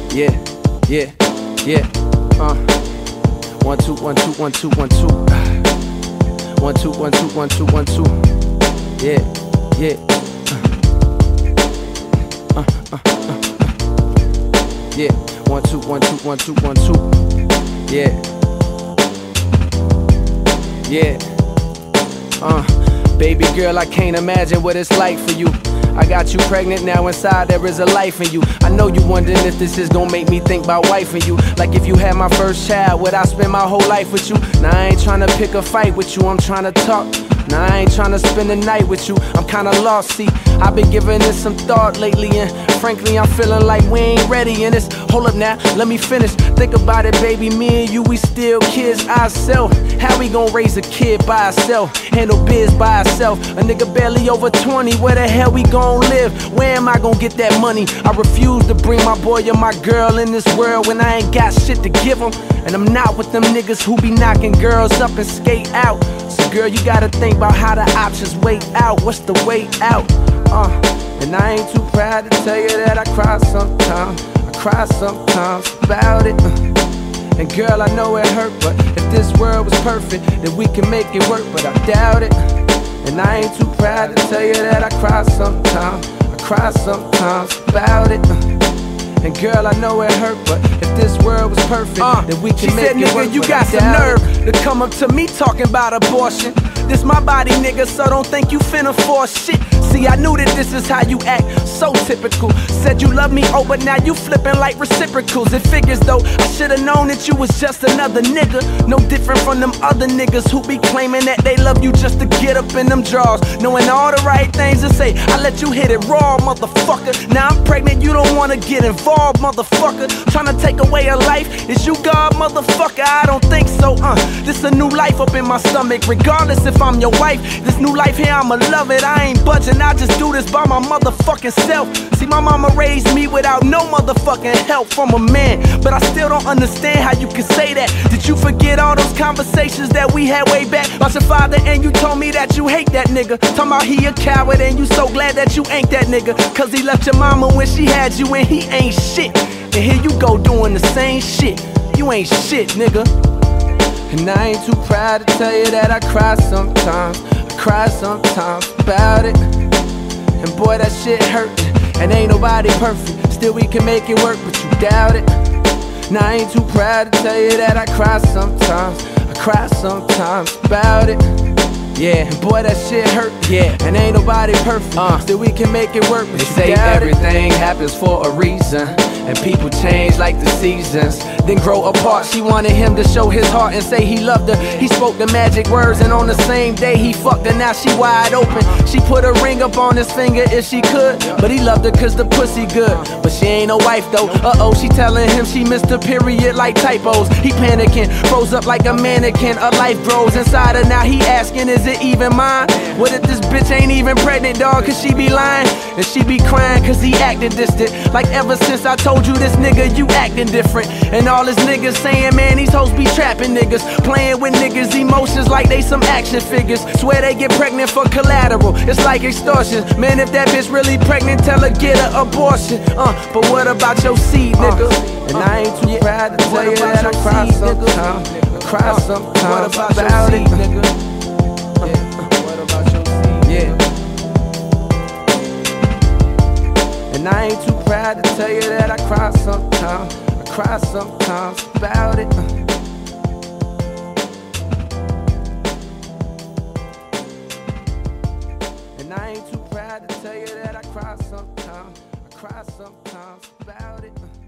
Yeah, yeah, yeah. 1 2 1 2 1 2 1 2. 1 2 1 2 1 2 1 2. Yeah, yeah. Yeah. 1 2 1 2 1 2 1 2. Yeah. Yeah. Baby girl, I can't imagine what it's like for you. I got you pregnant, now inside there is a life in you. I know you wondering if this is gonna make me think about wifing you. Like if you had my first child, would I spend my whole life with you? Now I ain't tryna pick a fight with you, I'm tryna talk. Now I ain't tryna spend the night with you, I'm kinda lost, see. I've been giving this some thought lately, and frankly I'm feeling like we ain't ready in this. Hold up now, let me finish. Think about it, baby, me and you, we still kids ourselves. How we gon' raise a kid by ourselves, handle biz by ourselves? A nigga barely over 20, where the hell we gon' live? Where am I gon' get that money? I refuse to bring my boy or my girl in this world when I ain't got shit to give them. And I'm not with them niggas who be knocking girls up and skate out. So girl, you gotta think about how the options wait out. What's the way out? And I ain't too proud to tell you that I cry sometimes. I cry sometimes about it. And girl, I know it hurt, but if this world was perfect, then we can make it work, but I doubt it. And I ain't too proud to tell you that I cry sometimes. I cry sometimes about it. And girl, I know it hurt, but if this world was perfect, then we can make it work. She said, nigga, you got some nerve to come up to me talking about abortion. This my body, nigga, so don't think you finna force shit. See, I knew that this is how you act, so typical. Said you love me, oh, but now you flipping like reciprocals. It figures though, I should've known that you was just another nigga. No different from them other niggas who be claiming that they love you just to get up in them drawers. Knowing all the right things to say, I let you hit it raw, motherfucker. Now I'm pregnant, you don't wanna get involved, motherfucker. Tryna take away a life, is you God, motherfucker? I don't think so, This a new life up in my stomach, regardless if I'm your wife. This new life here, I'ma love it, I ain't budging. I just do this by my motherfucking self. See, my mama raised me without no motherfucking help from a man, but I still don't understand how you can say that. Did you forget all those conversations that we had way back about your father, and you told me that you hate that nigga? Talking about he a coward and you so glad that you ain't that nigga, cause he left your mama when she had you and he ain't shit. And here you go doing the same shit. You ain't shit, nigga. And I ain't too proud to tell you that I cry sometimes. I cry sometimes about it. And boy, that shit hurt. And ain't nobody perfect, still we can make it work, but you doubt it. Now I ain't too proud to tell you that I cry sometimes. I cry sometimes about it. Yeah, and boy, that shit hurt. Yeah, and ain't nobody perfect, still we can make it work, but you say everything happens for a reason, and people change like the seasons, then grow apart. She wanted him to show his heart and say he loved her. He spoke the magic words, and on the same day he fucked her. Now she wide open. She put a ring up on his finger if she could, but he loved her cause the pussy good. But she ain't no wife though. She telling him she missed a period like typos. He panicking, froze up like a mannequin. A life grows inside her. Now he asking, is it even mine? What if this bitch ain't even pregnant, dog? Cause she be lying, and she be crying cause he acting distant. Like ever since I told you this nigga, you acting different. And all his niggas saying, man, these hoes be trapping niggas, playing with niggas' emotions like they some action figures. Swear they get pregnant for collateral, it's like extortion. Man, if that bitch really pregnant, tell her get an abortion. But what about your seed, nigga? And I ain't too proud to tell you that I cry sometimes. I cry sometimes about it, nigga. Yeah. And I ain't too proud to tell you that I cry sometimes. I cry sometimes about it. And I ain't too proud to tell you that I cry sometimes. I cry sometimes about it.